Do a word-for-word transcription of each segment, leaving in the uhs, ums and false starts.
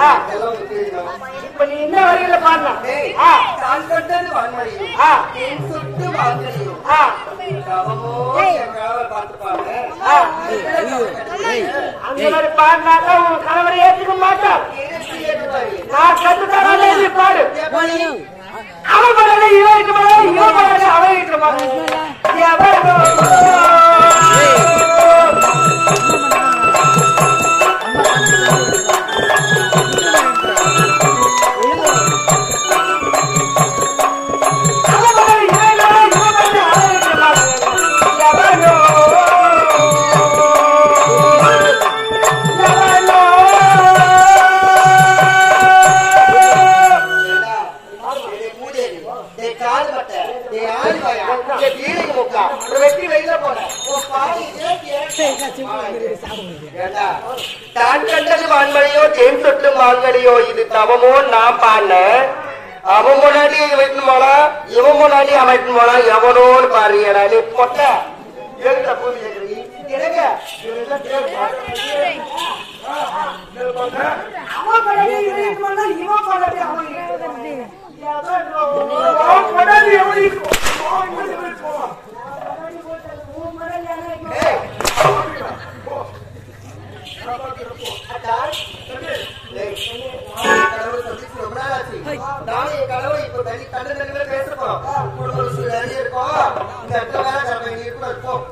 இப்ப நீ என்ன வரையில பாடலாம் தான் கண்டது வான்மொழியும் என் சொட்டு வாங்கலையும் பார்த்துப்பாங்க அந்த மாதிரி பாடினாக்கா உன் கணவரை ஏற்றுக்க மாட்டான். நான் கட்டுத்தானே பாடு. அவன் படல இவன் இருக்க மாட்டான், இவன் படல அவன் இருக்க மாட்டான். தான் கண்டது வான்மொழியோ தேன் சொட்டு மாங்கலியோ இது தவமோ நான் பாடின அவன் முன்னாடி வைக்கணும் போனா இவன் முன்னாடி அமைக்கணும் போனா எவனோன்னு பாருங்க நீ பொட்ட எங்க பூமி நானும் என் கடவுளை இப்ப தனி கண்டு தண்ணி பேச போறோம். குடும்ப நிறைய இருக்கும். இந்த இடத்துல வேலை கடமை இருக்கும் இருக்கும்.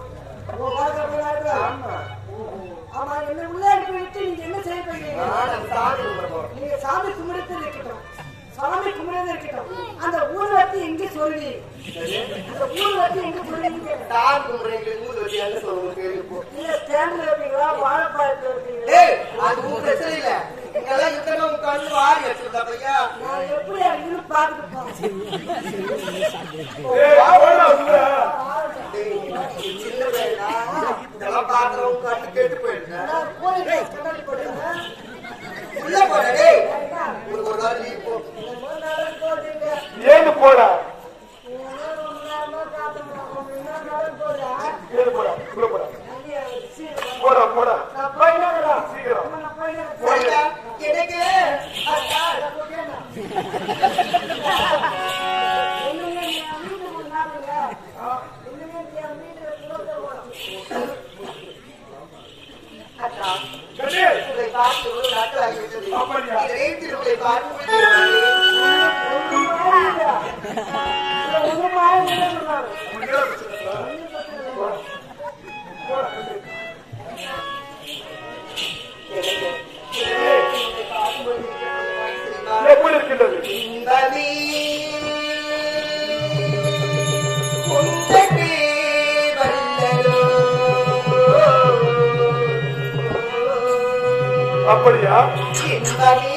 ஆமா, என்ன உள்ள இருக்க விட்டு நீங்க என்ன செய்ய போறீங்க? நீங்க சாமி கும்பிடுறது இருக்கட்டும், சாமி கும்பிடுறது இருக்கட்டும். அந்த ஊர்வத்தி எங்க சொல்லி அந்த ஊர்வத்தி எங்க சொல்லுவீங்க? தான் கும்பிடுறீங்க ஊர்வத்தி எங்க சொல்லுங்க கேள்வி. இல்ல ஸ்டாண்ட்ல இருப்பீங்களா, வாழைப்பாயத்துல இருப்பீங்களா? ஏய், அது உங்க பிரச்சனை இல்ல. இங்கெல்லாம் இத்தனை உட்காந்து வாரி வச்சிருந்தா பையா. நான் எப்படி இருந்து பாத்துட்டு சின்ன பையனா இதெல்லாம் பாக்குறவங்க கண்டு கேட்டு போயிடுங்க. உள்ள போடே ஒரு ஒரு நாள் லீவ் போ. ஏன்னு போடா ஏன்னு போடா உள்ள போடா போடா போடா பையனா சீக்கிரம் போடா எனக்கு எப்படி இருக்கின்றது அப்படியா?